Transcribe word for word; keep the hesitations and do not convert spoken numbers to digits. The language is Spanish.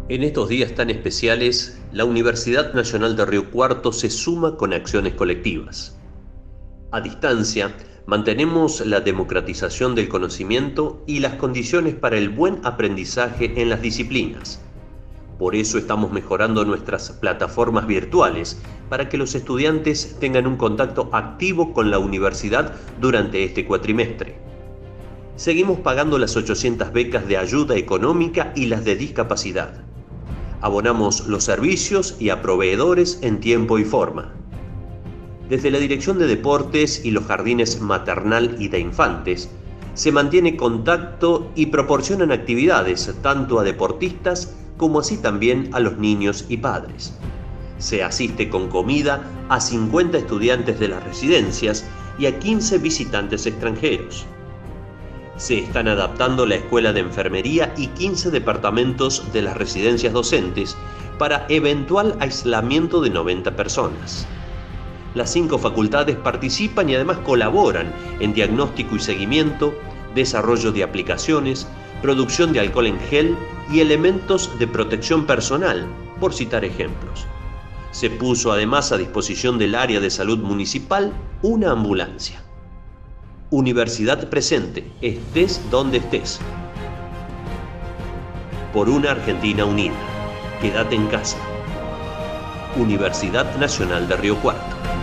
En estos días tan especiales, la Universidad Nacional de Río Cuarto se suma con acciones colectivas. A distancia, mantenemos la democratización del conocimiento y las condiciones para el buen aprendizaje en las disciplinas. Por eso estamos mejorando nuestras plataformas virtuales para que los estudiantes tengan un contacto activo con la universidad durante este cuatrimestre. Seguimos pagando las ochocientas becas de ayuda económica y las de discapacidad. Abonamos los servicios y a proveedores en tiempo y forma. Desde la Dirección de Deportes y los jardines maternal y de infantes, se mantiene contacto y proporcionan actividades tanto a deportistas como así también a los niños y padres. Se asiste con comida a cincuenta estudiantes de las residencias y a quince visitantes extranjeros. Se están adaptando la Escuela de Enfermería y quince departamentos de las residencias docentes para eventual aislamiento de noventa personas. Las cinco facultades participan y además colaboran en diagnóstico y seguimiento, desarrollo de aplicaciones, producción de alcohol en gel y elementos de protección personal, por citar ejemplos. Se puso además a disposición del área de salud municipal una ambulancia. Universidad presente, estés donde estés. Por una Argentina unida. Quédate en casa. Universidad Nacional de Río Cuarto.